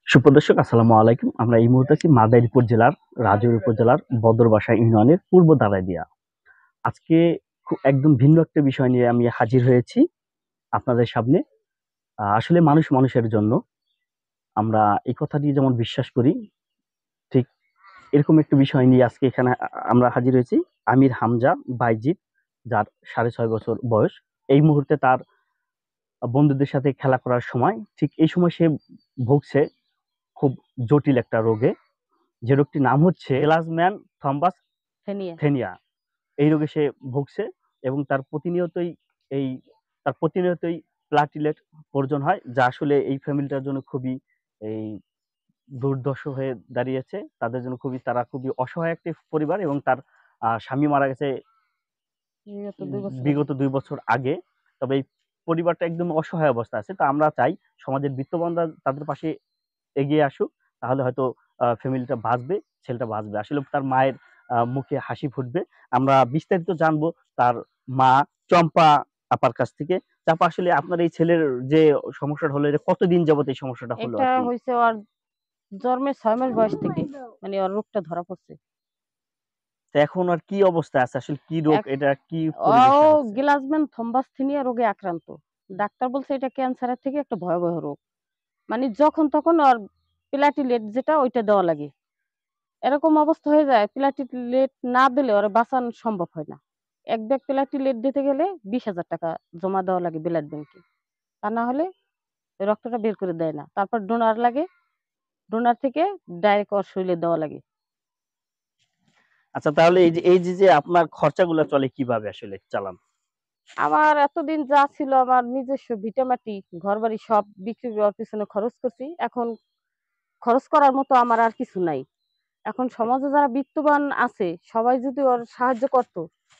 সুপ্রদর্শক আসসালামু আলাইকুম। আমরা এই মুহূর্তে আছি মাদারীপুর জেলার রাজৌরি উপজেলার বদরবাসা ইউনিয়নের পূর্ব দাঁড়াইদিয়া। আজকে একদম ভিন্ন একটা বিষয় নিয়ে আমি হাজির হয়েছি আপনাদের সামনে। আসলে মানুষ মানুষের জন্য, আমরা এই কথাটি যেমন বিশ্বাস করি, ঠিক এরকম একটা বিষয় নিয়ে আজকে এখানে আমরা হাজির হয়েছি। আমির হামজা বাইজিৎ, যার 6.5 বছর বয়স। এই মুহূর্তে তার বন্ধুদের সাথে খেলা করার সময়, ঠিক এই সময় সে ভুগছে খুব জটিল একটা রোগে, যে রোগটির নাম হচ্ছে এলাজম্যান থম্বাস ফেনিয়া। থেনিয়া। এই রোগে সে ভুগছে এবং এই তার প্রতিনিয়তই প্লাটিলেট প্রয়োজন হয়, যা আসলে এই ফ্যামিলিটার জন্য খুবই এই দুর্দশ হয়ে দাঁড়িয়েছে। তাদের জন্য তারা খুবই অসহায় একটি পরিবার, এবং তার স্বামী মারা গেছে বিগত 2 বছর আগে। বিগত 2 বছর আগে। তবে এই পরিবারটা একদম অসহায় অবস্থা আছে। তো আমরা চাই সমাজের বিত্তবানরা তাদের পাশে এগিয়ে আসুক, তাহলে হয়তো ফ্যামিলিটা বাঁচবে, ছেলেটা বাঁচবে। আসলে তার মায়ের মুখে হাসি ফুটবে। আমরা বিস্তারিত জানবো তার মা চম্পা আপার কাছ থেকে। চাপা, আসলে আপনার এই ছেলের যে সমস্যাটা হলো, এটা কতদিন যাবত এই সমস্যাটা হলো এটা আর কি? হয়েছে ওর জন্মের 6 মাস বয়স থেকে, মানে ওর রোগটা ধরা পড়ছে। তো এখন আর কি অবস্থায় আছে, আসলে কি রোগ, এক এটা কি ও পরিবেশে হচ্ছে? গ্লাসম্যান থম্বাসথিনিয়া রোগে আক্রান্ত। ডাক্তার বলছে এটা ক্যান্সারের থেকে একটা ভয়াবহ রোগ। মানে যখন তখন ওর প্লাটিলেট যেটা ওইটা দেওয়া লাগে। এরকম অবস্থা হয়ে যায়, প্লাটিলেট না দিলে ওর বাঁচানো সম্ভব হয় না। এক ব্যাগ প্লাটিলেট দিতে গেলে 20,000 টাকা জমা দেওয়া লাগে ব্লাড ব্যাংকে। তা না হলে ওই রক্তটা বের করে দেয় না। তারপর ডোনার লাগে, ডোনার থেকে ডাইরেক্ট ওর শরীরে দেওয়া লাগে। আচ্ছা, তাহলে এই যে আপনার খরচাগুলো চলে কিভাবে, আসলে চালান? আমার এতদিন যা ছিল, আমার নিজস্ব ভিটামাটি ঘরবাড়ি সব বিক্রি করার পিছনে খরচ করছি। এখন খরচ করার মতো আমার আর কিছু নাই। এখন সমাজে যারা বিত্তবান আছে সবাই যদি ওর সাহায্য করতো,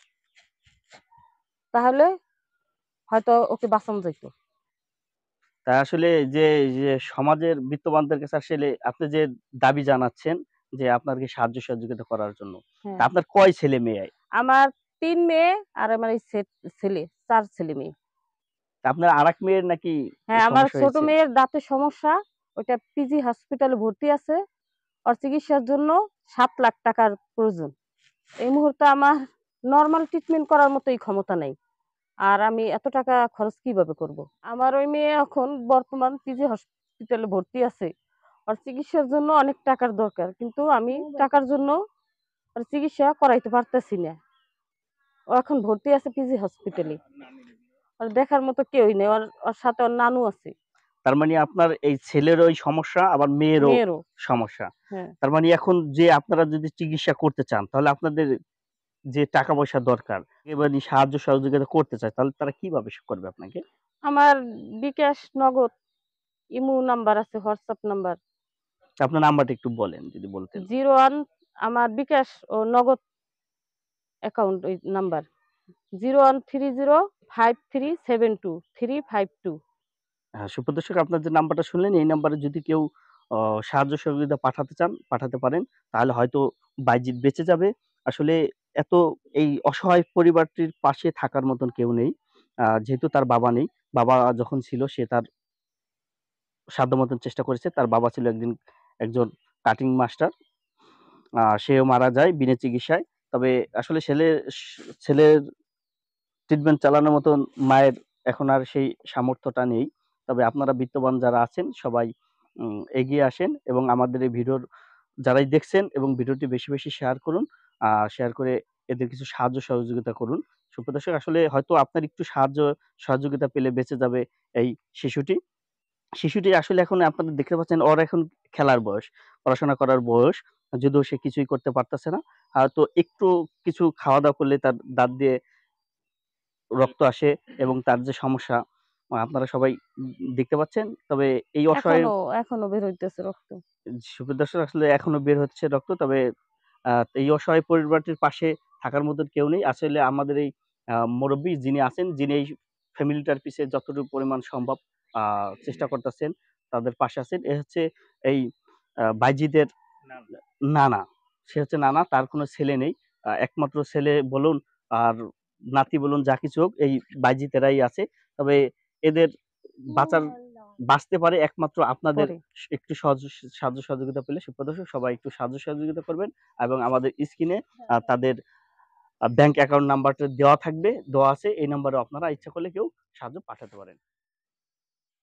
তাহলে হয়তো ওকে বাঁচানো যেত। তা আসলে যে যে সমাজের বিত্তবানদের কাছে আসলে আপনি যে দাবি জানাচ্ছেন যে আপনাকে সাহায্য সহযোগিতা করার জন্য, তা হ্যাঁ, আপনার কয় ছেলে মেয়ে? আমার 3 মেয়ে আর আমার এই ছেলে, 4 ছেলে মেয়ে। তা আপনার আরেক মেয়ের নাকি হ্যাঁ, আমার সমস্যা ছোট হয়েছে? মেয়ের দাঁতের সমস্যা, ওইটা পিজি হসপিটালে ভর্তি আছে। ওর চিকিৎসার জন্য 7 লাখ টাকার প্রয়োজন। এই মুহূর্তে আমার নরমাল ট্রিটমেন্ট করার মতোই ক্ষমতা নেই। আর আমি এত টাকা খরচ কিভাবে করব? আমার ওই মেয়ে এখন বর্তমান পিজি হসপিটালে ভর্তি আছে। ওর চিকিৎসার জন্য অনেক টাকার দরকার। কিন্তু আমি টাকার জন্য ওর চিকিৎসা করাইতে পারতেছি না। ও এখন ভর্তি আছে পিজি হসপিটালে। ওর দেখার মতো কেউই নেই। ওর ওর সাথে ওর নানু আছে। তার মানে আপনার এই ছেলেরও ওই সমস্যা, আবার মেয়েরও মেয়েরও। সমস্যা। হ্যাঁ। তার মানে এখন যে আপনারা যদি চিকিৎসা করতে চান, তাহলে আপনাদের যে টাকা পয়সা দরকার, এবার সাহায্য সহযোগিতা করতে চায়, তাহলে তারা কিভাবে করবে আপনাকে? আমার বিকাশ, নগদ, ইমো নাম্বার আছে, হোয়াটসঅ্যাপ নাম্বার। তা আপনার নাম্বারটা একটু বলেন যদি বলতেন। 01, আমার বিকাশ ও নগদ অ্যাকাউন্ট ওই নাম্বার 01305372 352। হ্যাঁ, সুপ্রদর্শক, আপনার যে নাম্বারটা শুনলেন, এই নাম্বারে যদি কেউ সাহায্য সহযোগিতা পাঠাতে চান, পাঠাতে পারেন। তাহলে হয়তো বাইজিৎ বেঁচে যাবে। আসলে এত এই অসহায় পরিবারটির পাশে থাকার মতন কেউ নেই। যেহেতু তার বাবা নেই। বাবা যখন ছিল, সে তার সাধ্য মতন চেষ্টা করেছে। তার বাবা ছিল একজন কাটিং মাস্টার। সেও মারা যায় বিনা চিকিৎসায়। তবে আসলে ছেলের ট্রিটমেন্ট চালানোর মতন মায়ের এখন আর সেই সামর্থ্যটা নেই। তবে আপনারা বিত্তবান যারা আছেন, সবাই এগিয়ে আসেন এবং আমাদের এই ভিডিওর যারাই দেখছেন, এবং ভিডিওটি বেশি বেশি শেয়ার করুন। শেয়ার করে এদের কিছু সাহায্য সহযোগিতা করুন। সুপ্রিয় দর্শক, আসলে হয়তো আপনার একটু সাহায্য সহযোগিতা পেলে বেঁচে যাবে এই শিশুটি। শিশুটি আসলে এখন আপনারা দেখতে পাচ্ছেন, ওর এখন খেলার বয়স, পড়াশোনা করার বয়স। যদিও সে কিছুই করতে পারতেছে না। তো একটু কিছু খাওয়া-দাওয়া করলে তার দাঁত দিয়ে রক্ত আসে, এবং তার যে সমস্যা আপনারা সবাই দেখতে পাচ্ছেন। তবে এই অসহায় এখনো এখনো বের হইতেছে রক্ত। সুপ্রিয় দর্শক, আসলে এখনো বের হচ্ছে রক্ত। তবে আ এই অসহায় পরিবারটির পাশে থাকার মতন কেউ নেই। আসলে আমাদের এই মুরব্বি যিনি আছেন, যিনি এই ফ্যামিলিটার পিছে যতটুকু পরিমাণ সম্ভব আ চেষ্টা করতেছেন, তাদের পাশে আছেন। এ হচ্ছে এই বাইজিদের নানা। সে হচ্ছে নানা, তার কোনো ছেলে নেই। একমাত্র ছেলে বলুন আর নাতি বলুন, যা কিছু হোক, এই বাইজিতেরাই আছে। তবে এদের বাঁচার বাঁচতে পারে একমাত্র আপনাদের পরে একটু সাহায্য সহযোগিতা পেলে। সুপ্রিয় দর্শক সবাই একটু সাহায্য সহযোগিতা করবেন এবং আমাদের স্ক্রিনে তাদের ব্যাংক অ্যাকাউন্ট নাম্বারটা দেওয়া থাকবে, দেওয়া আছে। এই নাম্বারে আপনারা ইচ্ছা করলে কেউ সাহায্য পাঠাতে পারেন।